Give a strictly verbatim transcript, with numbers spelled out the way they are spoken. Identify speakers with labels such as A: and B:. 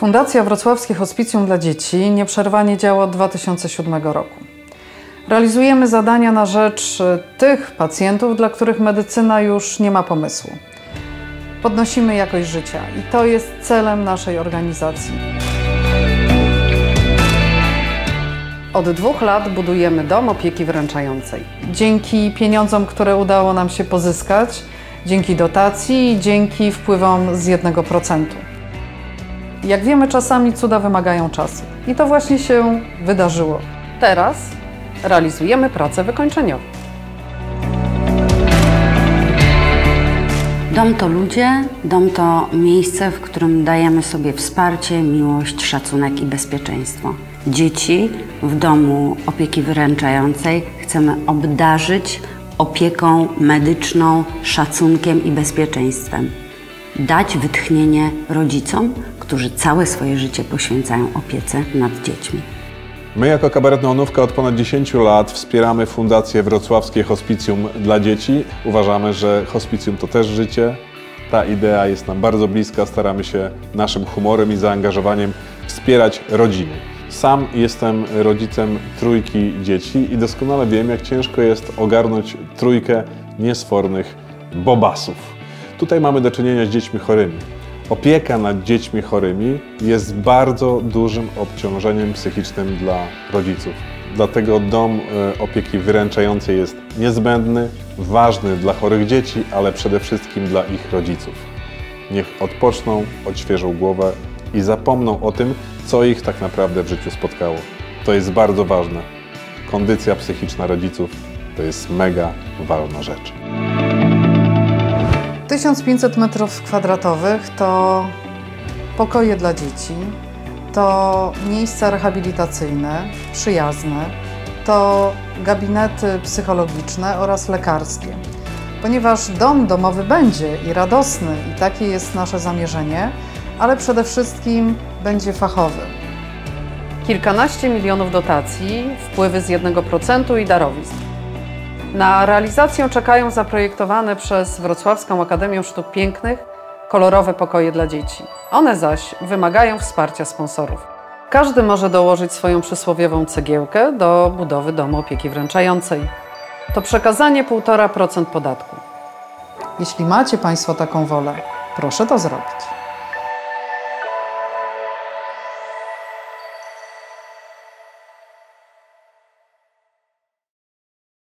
A: Fundacja Wrocławskie Hospicjum dla Dzieci nieprzerwanie działa od dwa tysiące siódmego roku. Realizujemy zadania na rzecz tych pacjentów, dla których medycyna już nie ma pomysłu. Podnosimy jakość życia i to jest celem naszej organizacji. Od dwóch lat budujemy dom opieki wręczającej. Dzięki pieniądzom, które udało nam się pozyskać, dzięki dotacji i dzięki wpływom z jednego procenta. Jak wiemy, czasami cuda wymagają czasu. I to właśnie się wydarzyło. Teraz realizujemy pracę wykończeniową.
B: Dom to ludzie, dom to miejsce, w którym dajemy sobie wsparcie, miłość, szacunek i bezpieczeństwo. Dzieci w domu opieki wyręczającej chcemy obdarzyć opieką medyczną, szacunkiem i bezpieczeństwem. Dać wytchnienie rodzicom, którzy całe swoje życie poświęcają opiece nad dziećmi.
C: My jako Kabaret Neonówka od ponad dziesięciu lat wspieramy Fundację Wrocławskie Hospicjum dla Dzieci. Uważamy, że hospicjum to też życie. Ta idea jest nam bardzo bliska. Staramy się naszym humorem i zaangażowaniem wspierać rodziny. Sam jestem rodzicem trójki dzieci i doskonale wiem, jak ciężko jest ogarnąć trójkę niesfornych bobasów. Tutaj mamy do czynienia z dziećmi chorymi. Opieka nad dziećmi chorymi jest bardzo dużym obciążeniem psychicznym dla rodziców. Dlatego dom opieki wyręczającej jest niezbędny, ważny dla chorych dzieci, ale przede wszystkim dla ich rodziców. Niech odpoczną, odświeżą głowę i zapomną o tym, co ich tak naprawdę w życiu spotkało. To jest bardzo ważne. Kondycja psychiczna rodziców to jest mega ważna rzecz.
A: tysiąc pięćset metrów kwadratowych to pokoje dla dzieci, to miejsca rehabilitacyjne, przyjazne, to gabinety psychologiczne oraz lekarskie. Ponieważ dom domowy będzie i radosny, i takie jest nasze zamierzenie, ale przede wszystkim będzie fachowy. Kilkanaście milionów dotacji, wpływy z jednego procenta i darowizn. Na realizację czekają zaprojektowane przez Wrocławską Akademię Sztuk Pięknych kolorowe pokoje dla dzieci. One zaś wymagają wsparcia sponsorów. Każdy może dołożyć swoją przysłowiową cegiełkę do budowy domu opieki wręczającej. To przekazanie półtora procent podatku. Jeśli macie Państwo taką wolę, proszę to zrobić.